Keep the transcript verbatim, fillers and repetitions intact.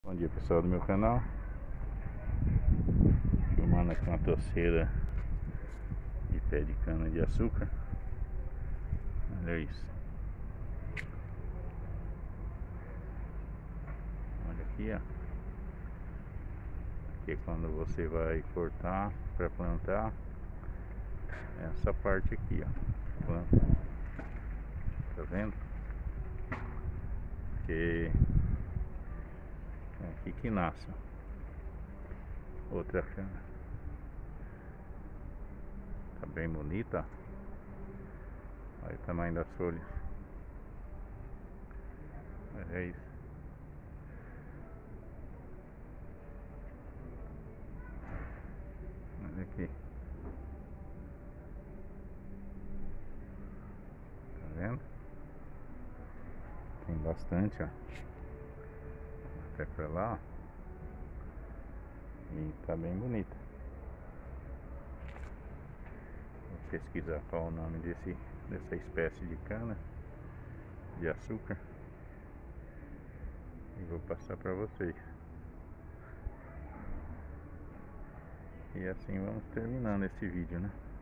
Bom dia, pessoal do meu canal. Filmando aqui uma toceira de pé de cana de açúcar. Olha isso. Olha aqui, ó. Aqui é quando você vai cortar para plantar. Essa parte aqui, ó. Planta. Tá vendo? Porque é aqui que nasce. Outra cana. Tá bem bonita. Olha o tamanho das folhas. Olha isso. Olha aqui. Tá vendo? Tem bastante, ó. Até pra lá, ó. E tá bem bonita. Vou pesquisar qual o nome desse, dessa espécie de cana de açúcar e vou passar para vocês. E assim vamos terminando esse vídeo, né?